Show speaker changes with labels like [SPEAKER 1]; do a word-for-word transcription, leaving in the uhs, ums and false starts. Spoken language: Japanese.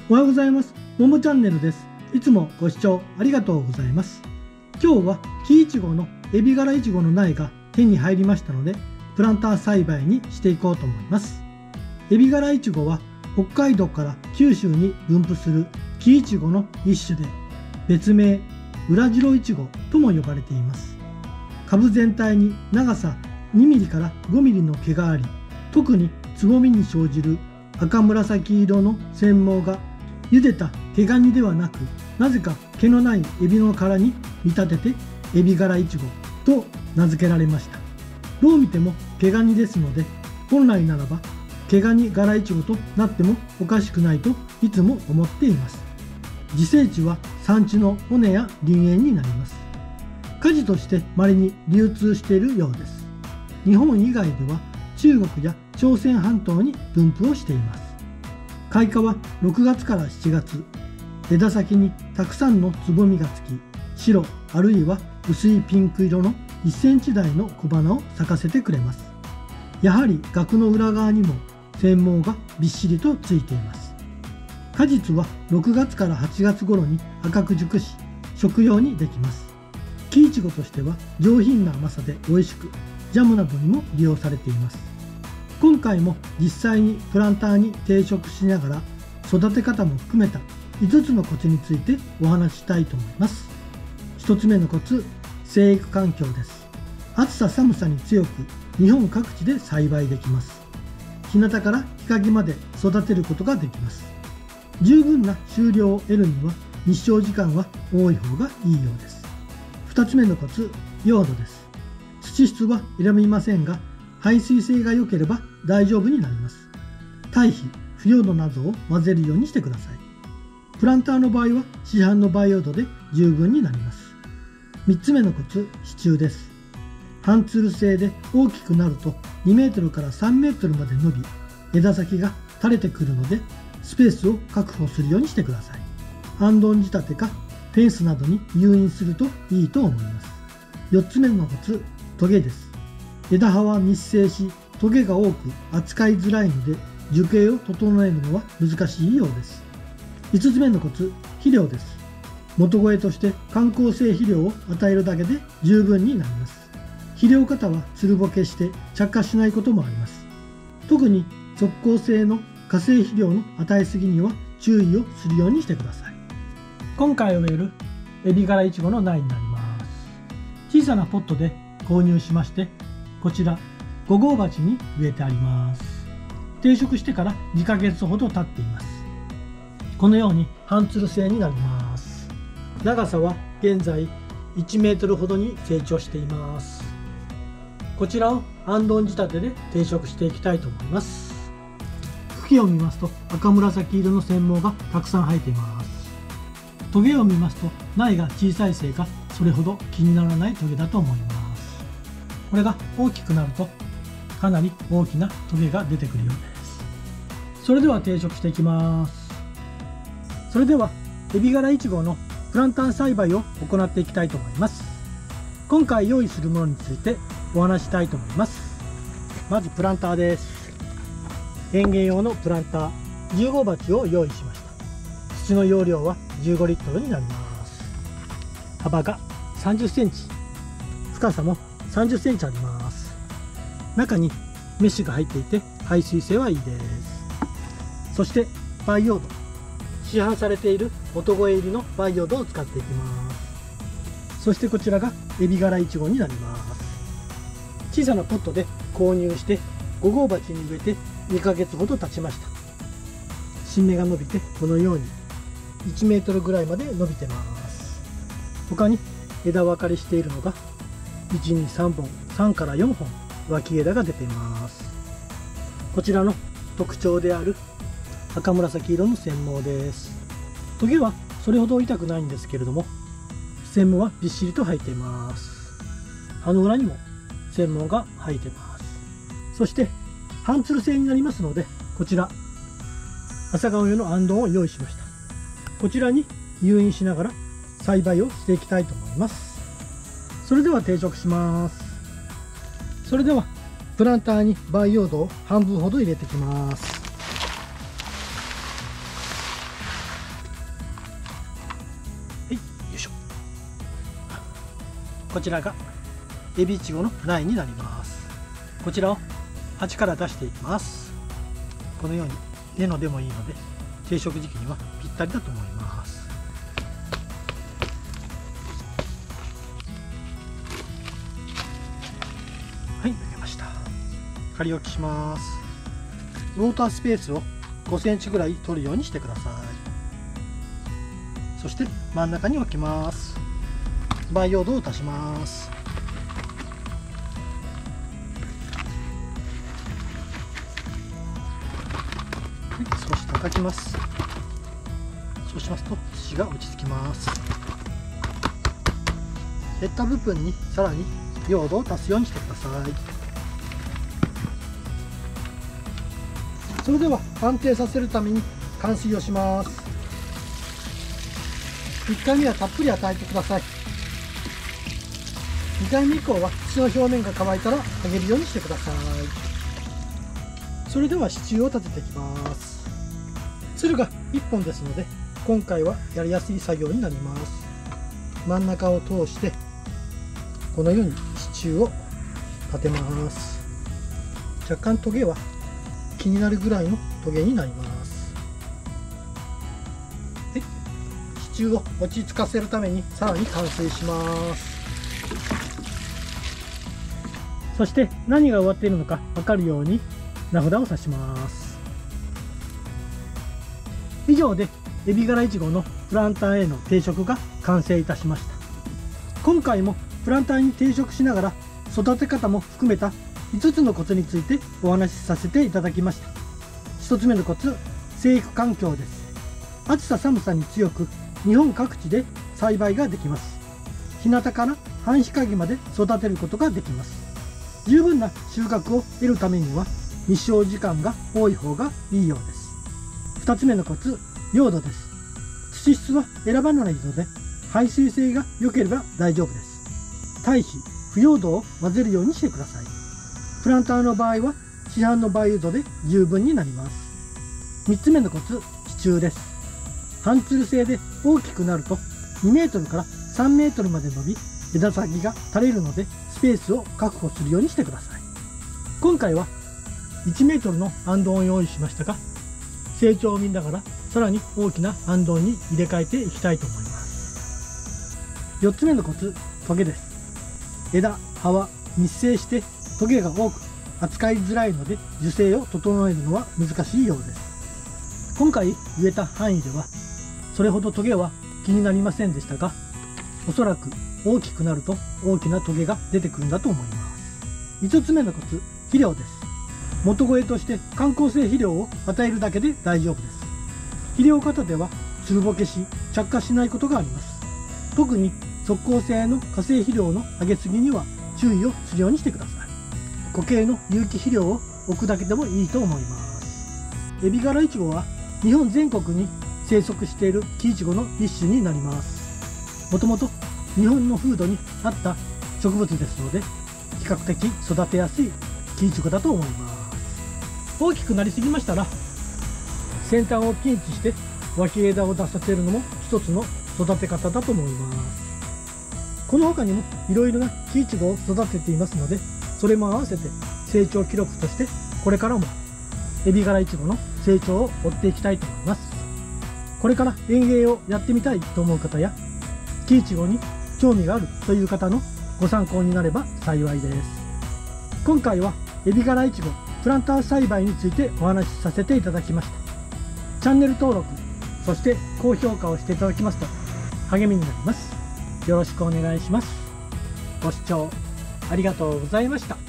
[SPEAKER 1] おはようございます。ももチャンネルです。いつもご視聴ありがとうございます。今日は木いちごのエビ柄いちごの苗が手に入りましたので、プランター栽培にしていこうと思います。エビ柄いちごは北海道から九州に分布する木いちごの一種で、別名裏白いちごとも呼ばれています。株全体に長さにミリからごミリの毛があり、特につぼみに生じる赤紫色の繊毛が茹でた毛ガニではなく、なぜか毛のないエビの殻に見立ててエビ柄いちごと名付けられました。どう見ても毛ガニですので、本来ならば毛ガニ柄いちごとなってもおかしくないといつも思っています。自生地は産地の尾根や林縁になります。果樹として稀に流通しているようです。日本以外では中国や朝鮮半島に分布をしています。開花はろくがつからしちがつ、枝先にたくさんのつぼみがつき、白あるいは薄いピンク色のいっセンチ台の小花を咲かせてくれます。やはり萼の裏側にも繊毛がびっしりとついています。果実はろくがつからはちがつ頃に赤く熟し、食用にできます。木いちごとしては上品な甘さで美味しく、ジャムなどにも利用されています。今回も実際にプランターに定植しながら育て方も含めたいつつのコツについてお話ししたいと思います。ひとつめのコツ、生育環境です。暑さ寒さに強く、日本各地で栽培できます。日向から日陰まで育てることができます。十分な収量を得るには日照時間は多い方がいいようです。ふたつめのコツ、用土です。土質は選びませんが、排水性が良ければ大丈夫になります。堆肥、腐葉土などを混ぜるようにしてください。プランターの場合は市販の培養土で十分になります。みっつめのコツ、支柱です。半つる性で大きくなるとにメートルからさんメートルまで伸び、枝先が垂れてくるのでスペースを確保するようにしてください。あんどん仕立てかフェンスなどに誘引するといいと思います。よっつめのコツ、トゲです。枝葉は密生し、トゲが多く扱いづらいので樹形を整えるのは難しいようです。いつつめのコツ、肥料です。元肥として緩効性肥料を与えるだけで十分になります。肥料型はつるぼけして着火しないこともあります。特に即効性の化成肥料の与えすぎには注意をするようにしてください。今回植えるエビ柄いちごの苗になります。小さなポットで購入しまして、こちらご号鉢に植えてあります。定植してからにかげつほど経っています。このように半つる性になります。長さは現在いちメートルほどに成長しています。こちらをあんどん仕立てで定植していきたいと思います。茎を見ますと赤紫色の繊毛がたくさん生えています。トゲを見ますと苗が小さいせいか、それほど気にならないトゲだと思います。これが大きくなるとかなり大きなトゲが出てくるようです。それでは定植していきます。それではエビ柄いちごのプランター栽培を行っていきたいと思います。今回用意するものについてお話ししたいと思います。まずプランターです。園芸用のプランターじゅう号鉢を用意しました。土の容量はじゅうごリットルになります。幅がさんじゅっセンチ、深さもさんじゅっセンチあります。中にメッシュが入っていて排水性はいいです。そして培養土、市販されている元肥入りの培養土を使っていきます。そしてこちらがエビ柄いちごになります。小さなポットで購入してご号鉢に植えてにかげつほど経ちました。新芽が伸びてこのようにいちメートルぐらいまで伸びてます。他に枝分かれしているのがいち、に、さんぼん、さんからよんほん脇枝が出ています。こちらの特徴である赤紫色の繊毛です。トゲはそれほど痛くないんですけれども、繊毛はびっしりと生えています。葉の裏にも繊毛が生えています。そして半つる性になりますので、こちら朝顔用のあんどんを用意しました。こちらに誘引しながら栽培をしていきたいと思います。それでは定植します。それではプランターに培養土を半分ほど入れていきます。 こちらがエビイチゴの苗になります。こちらを鉢から出していきます。このように根のでもいいので定植時期にはぴったりだと思います。はい、抜けました。仮置きします。ウォータースペースをごセンチぐらい取るようにしてください。そして真ん中に置きます。培養土を足します。はい、少し叩きます。そうしますと土が落ち着きます。減った部分にさらに用土を足すようにしてください。それでは安定させるために灌水をします。いっかいめはたっぷり与えてください。にかいめ以降は土の表面が乾いたらあげるようにしてください。それでは支柱を立てていきます。つるがいっぽんですので今回はやりやすい作業になります。真ん中を通してこのように支柱を立てます。若干トゲは気になるぐらいのトゲになります。で、支柱を落ち着かせるためにさらに灌水します。そして何が終わっているのか分かるように名札を刺します。以上でエビガライチゴのプランターへの定植が完成いたしました。今回もプランターに定植しながら育て方も含めたいつつのコツについてお話しさせていただきました。ひとつめのコツ、生育環境です。暑さ寒さに強く日本各地で栽培ができます。日向から半日陰まで育てることができます。十分な収穫を得るためには日照時間が多い方がいいようです。ふたつめのコツ、用土です。土質は選ばないので排水性が良ければ大丈夫です。堆肥、腐葉土を混ぜるようにしてください。プランターの場合は市販の培養土で十分になります。みっつめのコツ、支柱です。半つる性で大きくなるとにメートルからさんメートルまで伸び枝先が垂れるのでスペースを確保するようにしてください。今回はいちメートルのあんどんを用意しましたが、成長を見ながらさらに大きなあんどんに入れ替えていきたいと思います。よっつめのコツ、トゲです。枝、葉は密生してトゲが多く扱いづらいので樹勢を整えるのは難しいようです。今回植えた範囲ではそれほどトゲは気になりませんでしたが、おそらく大きくなると大きなトゲが出てくるんだと思います。いつつめのコツ、肥料です。元肥として緩効性肥料を与えるだけで大丈夫です。肥料方ではつるぼけし着火しないことがあります。特に即効性の化成肥料のあげすぎには注意をするようにしてください。固形の有機肥料を置くだけでもいいと思います。エビガライチゴは日本全国に生息している木イチゴの一種になります。もともと日本の風土に合った植物ですので比較的育てやすい木イチゴだと思います。大きくなりすぎましたら先端をピンチして脇枝を出させるのも一つの育て方だと思います。この他にもいろいろな木イチゴを育てていますので、それも合わせて成長記録としてこれからもエビガライチゴの成長を追っていきたいと思います。これから園芸をやってみたいと思う方や木イチゴに興味があるという方のご参考になれば幸いです。今回はエビガライチゴプランター栽培についてお話しさせていただきました。チャンネル登録、そして高評価をしていただきますと励みになります。よろしくお願いします。ご視聴ありがとうございました。